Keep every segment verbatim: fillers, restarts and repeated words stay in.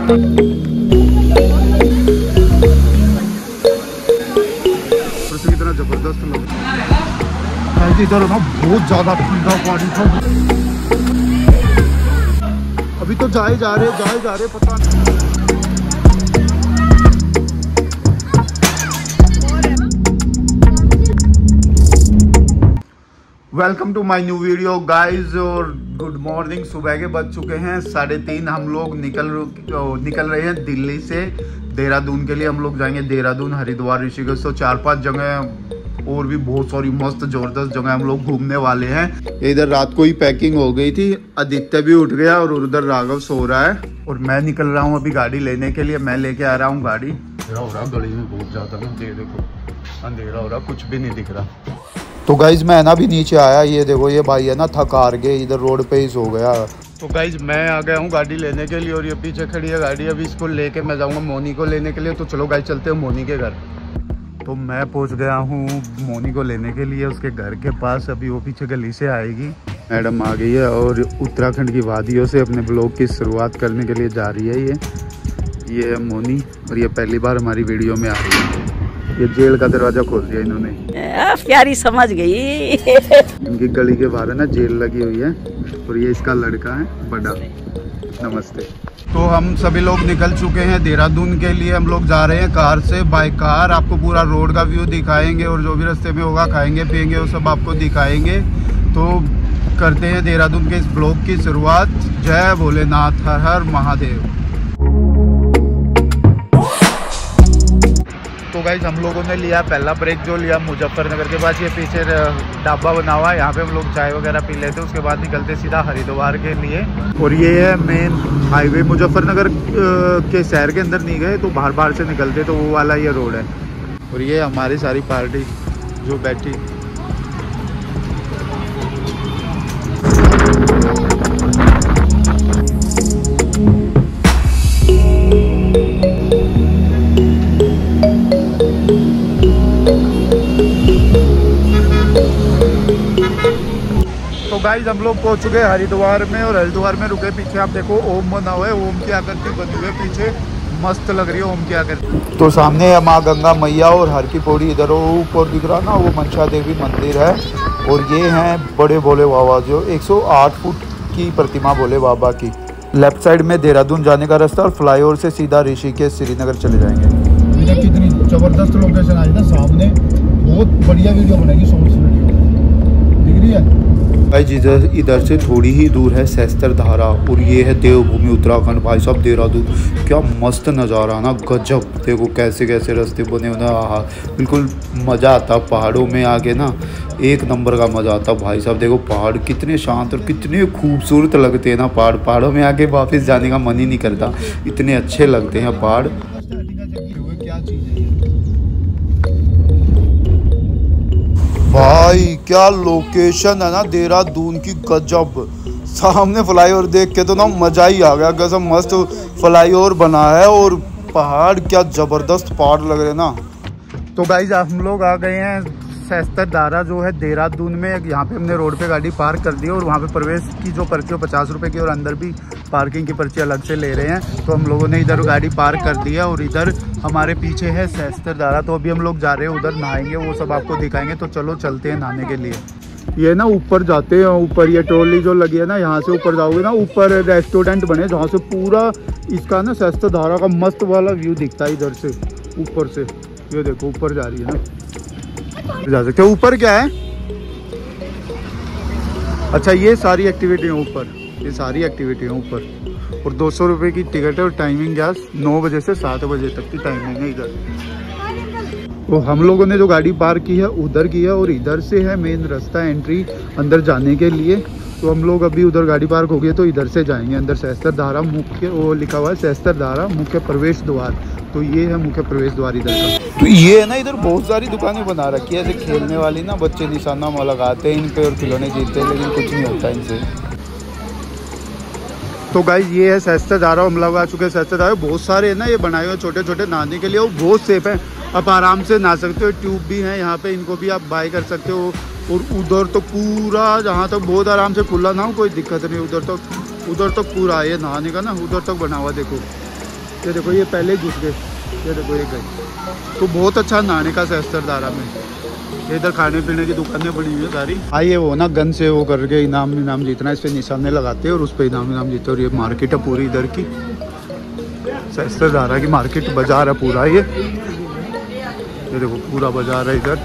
कितना जबरदस्त लग रहा है। इधर ना बहुत ज्यादा ठंडा पानी था। अभी तो जाए जा रहे जाए जा रहे पता नहीं। Welcome to my new video guys. और गुड मॉर्निंग। सुबह के बज चुके हैं साढ़े तीन। हम लोग निकल निकल रहे हैं दिल्ली से देहरादून के लिए। हम लोग जाएंगे देहरादून, हरिद्वार, ऋषिकेश, तो चार पांच जगह और भी बहुत सारी मस्त जबरदस्त जगह हम लोग घूमने वाले हैं। इधर रात को ही पैकिंग हो गई थी। आदित्य भी उठ गया और उधर राघव सो रहा है। और मैं निकल रहा हूँ अभी गाड़ी लेने के लिए। मैं लेके आ रहा हूँ गाड़ी। अंधेरा हो रहा गली में बहुत ज्यादा ना, देखो अंधेरा हो रहा, कुछ भी नहीं दिख रहा। तो गाइज मैं ना भी नीचे आया, ये देखो ये भाई है ना थक हार गए, इधर रोड पे ही सो गया। तो गाइज मैं आ गया हूँ गाड़ी लेने के लिए और ये पीछे खड़ी है गाड़ी। अभी इसको लेके मैं जाऊँगा मोनी को लेने के लिए। तो चलो गाइज चलते हैं मोनी के घर। तो मैं पहुँच गया हूँ मोनी को लेने के लिए उसके घर के पास। अभी वो पीछे गली से आएगी। मैडम आ गई है और उत्तराखंड की वादियों से अपने ब्लॉग की शुरुआत करने के लिए जा रही है। ये ये है मोनी और ये पहली बार हमारी वीडियो में आ रही है। ये जेल का दरवाजा खोल दिया इन्होंने। प्यारी समझ गई। इनकी गली के बाहर है ना जेल लगी हुई है। और ये इसका लड़का है बड़ा। नमस्ते। तो हम सभी लोग निकल चुके हैं देहरादून के लिए। हम लोग जा रहे हैं कार से, बाय कार। आपको पूरा रोड का व्यू दिखाएंगे और जो भी रास्ते में होगा खाएंगे पियेंगे वो सब आपको दिखाएंगे। तो करते हैं देहरादून के इस ब्लॉग की शुरुआत। जय भोलेनाथ, हर हर महादेव। तो गाइज हम लोगों ने लिया पहला ब्रेक जो लिया मुजफ्फरनगर के पास। ये पीछे ढाबा बना हुआ है, यहाँ पे हम लोग चाय वगैरह पी लेते हैं। उसके बाद निकलते सीधा हरिद्वार के लिए। और ये है मेन हाईवे। मुजफ्फरनगर के शहर के अंदर नहीं गए तो बाहर बाहर से निकलते तो वो वाला ये रोड है। और ये हमारी सारी पार्टी जो बैठी। तो गाइज हम लोग पहुंच चुके हैं हरिद्वार में। और हरिद्वार में रुके, पीछे आप देखो ओम बना हुआ है। ओम की आकृति बनी हुई है पीछे, मस्त लग रही है ओम की आकृति। तो सामने है माँ गंगा मैया और हर की पौड़ी। इधर ऊपर दिख रहा ना वो मनसा देवी मंदिर है। और ये हैं बड़े भोले बाबा जो एक सौ आठ फुट की प्रतिमा भोले बाबा की। लेफ्ट साइड में देहरादून जाने का रास्ता और फ्लाईओवर से सीधा ऋषिकेश श्रीनगर चले जाएंगे। कितनी जबरदस्त लोकेशन आई ना सामने। बहुत बढ़िया वीडियो बनेगी, शॉर्ट्स वीडियो दिख रही है। भाई इधर इधर से थोड़ी ही दूर है सहस्त्र धारा और ये है देवभूमि उत्तराखंड। भाई साहब देहरादून क्या मस्त नज़ारा ना, गजब। देखो कैसे कैसे रास्ते बने हुए ना, आहा बिल्कुल मज़ा आता पहाड़ों में आके ना, एक नंबर का मज़ा आता भाई साहब। देखो पहाड़ कितने शांत और कितने खूबसूरत लगते हैं ना पहाड़। पहाड़ों में आके वापस जाने का मन ही नहीं करता, इतने अच्छे लगते हैं पहाड़। भाई क्या लोकेशन है ना देहरादून की, गजब। सामने फ्लाईओवर देख के तो ना मजा ही आ गया। गजब मस्त फ्लाईओवर बना है और पहाड़ क्या जबरदस्त पहाड़ लग रहे ना। तो गाइज हम लोग आ गए हैं सहस्त्र धारा जो है देहरादून में। यहाँ पे हमने रोड पे गाड़ी पार्क कर दी है और वहाँ पे प्रवेश की जो पर्ची है पचास रुपए की और अंदर भी पार्किंग की पर्ची अलग से ले रहे हैं। तो हम लोगों ने इधर गाड़ी पार्क कर दी है और इधर हमारे पीछे है सहस्त्र धारा। तो अभी हम लोग जा रहे हैं उधर, नहाएंगे, वो सब आपको दिखाएंगे। तो चलो चलते हैं नहाने के लिए। ये ना ऊपर जाते हैं, ऊपर ये ट्रॉली जो लगी है ना, यहाँ से ऊपर जाओगे ना, ऊपर रेस्टोरेंट बने जहाँ से पूरा इसका ना सहस्त्र धारा का मस्त वाला व्यू दिखता है इधर से ऊपर से। ये देखो ऊपर जा रही है ना, जा सकते हो। ऊपर क्या है? अच्छा ये सारी एक्टिविटी है ऊपर, ये सारी एक्टिविटी है ऊपर। और दो सौ रुपये की टिकट है और टाइमिंग गैस नौ बजे से सात बजे तक की टाइमिंग है इधर। तो हम लोगों ने जो गाड़ी पार्क की है उधर की है और इधर से है मेन रास्ता एंट्री अंदर जाने के लिए। तो हम लोग अभी उधर गाड़ी पार्क हो गई तो इधर से जाएंगे अंदर। सहस्त्र धारा मुख्य, वो लिखा हुआ है सहस्त्र धारा मुख्य प्रवेश द्वार। तो ये है मुख्य प्रवेश द्वार इधर का। तो ये है ना इधर बहुत सारी दुकानें बना रखी है ऐसे खेलने वाली ना, बच्चे निशाना लगाते हैं इन पे और खिलौने जीतते हैं, लेकिन कुछ नहीं होता इनसे। तो गाइस ये है सहस्त्र धारा। हम लोग आ चुके हैं सहस्त्र धारा। बहुत सारे है ना ये बनाए हुए छोटे छोटे नहाने के लिए, वो बहुत सेफ है। आप आराम से नहा सकते हो। ट्यूब भी है यहाँ पे, इनको भी आप बाय कर सकते हो। और उधर तो पूरा जहाँ तक बहुत आराम से खुला ना हो, कोई दिक्कत नहीं। उधर तक उधर तक पूरा ये नहाने का ना उधर तक बना हुआ देखो। ये देखो ये पहले ही घुस गए, ये देखो ये गए। तो बहुत अच्छा नहाने का सहस्त्र धारा में। इधर खाने पीने की दुकानें बनी हुई है सारी। आइए वो ना गन से वो करके इनाम इनाम जीतना, इस पे निशाने लगाते हैं और उस पर इनाम इनाम जीते। और ये मार्केट है पूरी इधर की, सहस्त्र धारा की मार्केट बाजार है पूरा। ये ये देखो पूरा बाजार है इधर,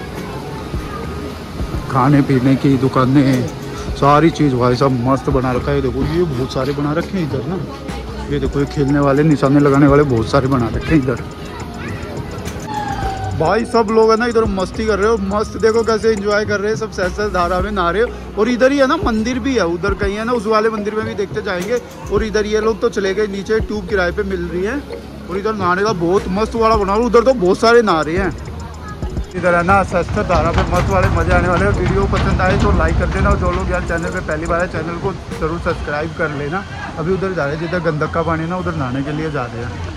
खाने पीने की दुकानें सारी चीज़ भाई सब मस्त बना रखा है। देखो ये बहुत सारे बना रखे हैं इधर ना, ये देखो ये खेलने वाले निशाने लगाने वाले बहुत सारे बना रखे हैं इधर। भाई सब लोग है ना इधर मस्ती कर रहे हो, मस्त देखो कैसे एंजॉय कर रहे हैं सब, सहस्त्र धारा में नहा रहे हो। और इधर ही है ना मंदिर भी है, उधर कहीं है ना उस वाले मंदिर में भी देखते जाएंगे। और इधर ये लोग तो चले गए नीचे, ट्यूब किराए पे मिल रही है। और इधर नहाने का बहुत मस्त वाला बना, उधर तो बहुत सारे नहा रहे हैं। इधर है ना सहस्त्र धारा पे मस्त वाले मजे आने वाले हैं। वीडियो पसंद आए तो लाइक कर देना, और जो लोग यार चैनल पे पहली बार है चैनल को जरूर सब्सक्राइब कर लेना। अभी उधर जा रहे हैं जिधर गंदक का पानी ना, उधर नहाने के लिए जा रहे हैं।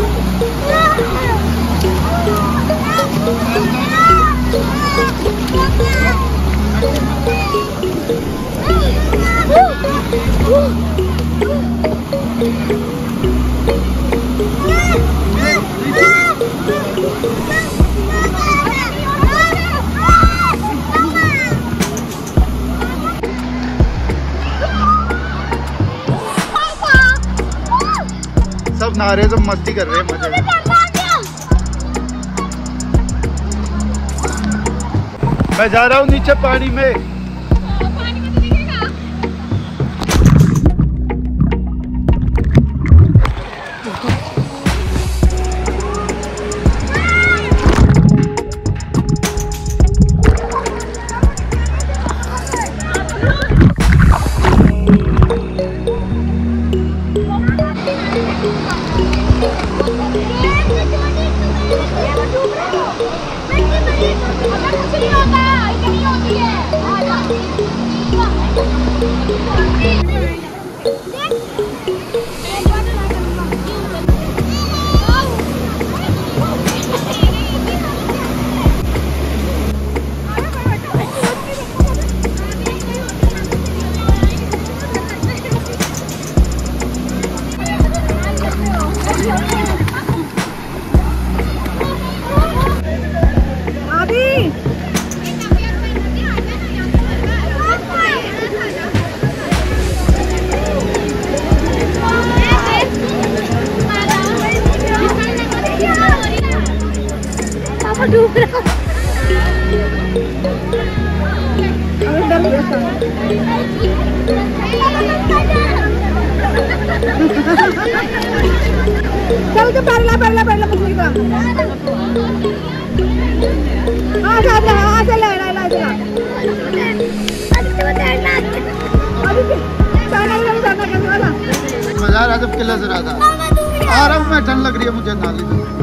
सब नहा रहे, सब मस्ती कर रहे हैं, मजे में। मैं जा रहा हूँ नीचे पानी में। चल के पहला पहला पहला मछली का हाँ साथ है हाँ चल ले ले ले मजा आ रहा जब किला से रहा था। आ रहा हूँ मैं, ठंड लग रही है मुझे नाली में।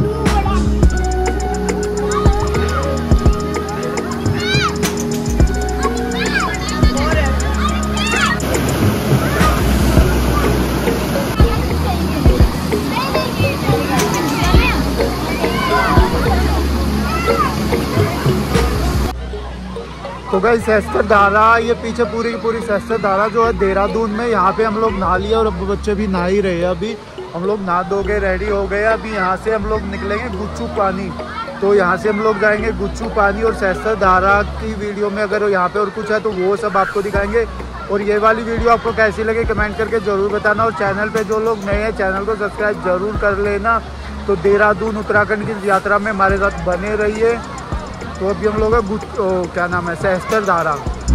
तो गाइस सहस्त्र धारा, ये पीछे पूरी की पूरी सहस्त्र धारा जो है देहरादून में, यहाँ पे हम लोग नहा लिया और अब बच्चे भी नहा ही रहे हैं। अभी हम लोग नहा धो के रेडी हो गए। अभी यहाँ से हम लोग निकलेंगे गुच्चू पानी, तो यहाँ से हम लोग जाएंगे गुच्चू पानी। और सहस्त्र धारा की वीडियो में अगर यहाँ पे और कुछ है तो वो सब आपको दिखाएंगे। और ये वाली वीडियो आपको कैसी लगे कमेंट करके ज़रूर बताना। और चैनल पर जो लोग नए हैं चैनल को सब्सक्राइब जरूर कर लेना। तो देहरादून उत्तराखंड की यात्रा में हमारे साथ बने रहिए। तो अभी हम लोग है क्या नाम है सहस्त्र धारा।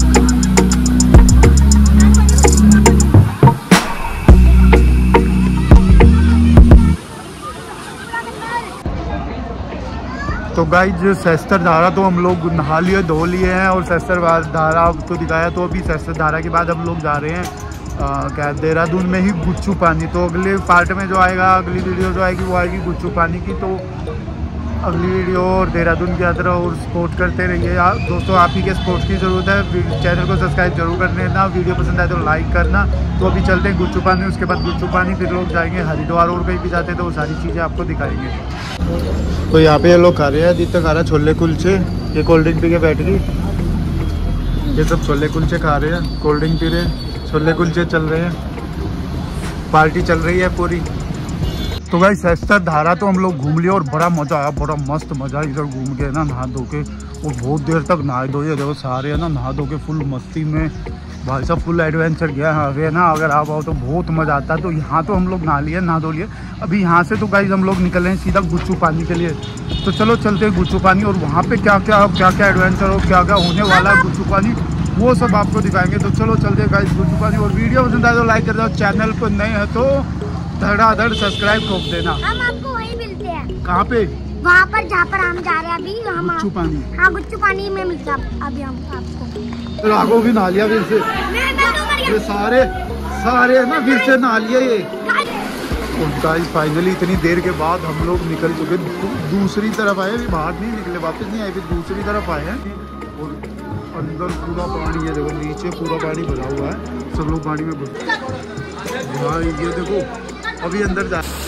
तो गाइज सहस्त्र धारा तो हम लोग नहा लिए धो लिए हैं और सहस्त्र धारा आपको दिखाया। तो अभी सहस्त्र धारा के बाद हम लोग जा रहे हैं आ, क्या देहरादून में ही गुच्चू पानी। तो अगले पार्ट में जो आएगा, अगली वीडियो जो आएगी वो आएगी गुच्चू पानी की। तो अगली वीडियो और देहरादून की यात्रा और सपोर्ट करते रहिए यार दोस्तों। आप ही के सपोर्ट की ज़रूरत है। चैनल को सब्सक्राइब जरूर कर लेना, वीडियो पसंद आए तो लाइक करना। तो अभी चलते हैं गुच्चू पानी, उसके बाद गुच्चू पानी फिर लोग जाएंगे हरिद्वार और कहीं भी जाते हैं तो वो सारी चीज़ें आपको दिखाएंगे। तो यहाँ पे ये लोग खा रहे हैं, आदित्य खा रहा है छोले कुलचे, ये कोल्ड ड्रिंक पी के बैठ गई। ये सब छोले कुलचे खा रहे हैं, कोल्ड ड्रिंक पी रहे हैं, छोले कुलचे चल रहे हैं, पार्टी चल रही है पूरी। तो गाइस सहस्त्र धारा तो हम लोग घूम लिए और बड़ा मजा आया, बड़ा मस्त मजा इधर घूम के ना, नहा धो के, और बहुत देर तक नहाए धोए। देखो सारे है ना नहा धो के फुल मस्ती में, भाई साहब फुल एडवेंचर किया है अभी ना। अगर आप आओ तो बहुत मजा आता है। तो यहाँ तो हम लोग नहा लिए, नहा धो लिए। अभी यहाँ से तो गाइस हम लोग निकल रहे हैं सीधा गुच्चू पानी के लिए। तो चलो चलते हैं गुच्चू पानी, और वहाँ पे क्या क्या क्या क्या एडवेंचर और क्या क्या होने वाला है गुच्चू पानी, वो सब आपको दिखाएंगे। तो चलो चलते हैं गाइस गुच्चू पानी। और वीडियो पसंद आए तो लाइक कर दो, चैनल पर नए हैं तो धड़ाधड़ सब्सक्राइब ठोक देना। हम आपको वहीं मिलते हैं। कहाँ पे? वहाँ पर जहाँ पर हम जा रहे हैं अभी, हम गुच्चू पानी। हाँ गुच्चू पानी में मिलता है अभी हम आपको। राघव भी नहा लिया फिर से, ये सारे सारे ना फिर से नहा लिए ये। और गाइस फाइनली इतनी देर के बाद हम लोग निकल चुके, दू, दूसरी तरफ आए, अभी बाहर नहीं निकले, वापस नहीं आए, फिर दूसरी तरफ आए हैं। और अंदर पूरा पानी है, देखो नीचे पूरा पानी भरा हुआ है, सब लोग पानी में घुस। भाई ये देखो अभी अंदर जा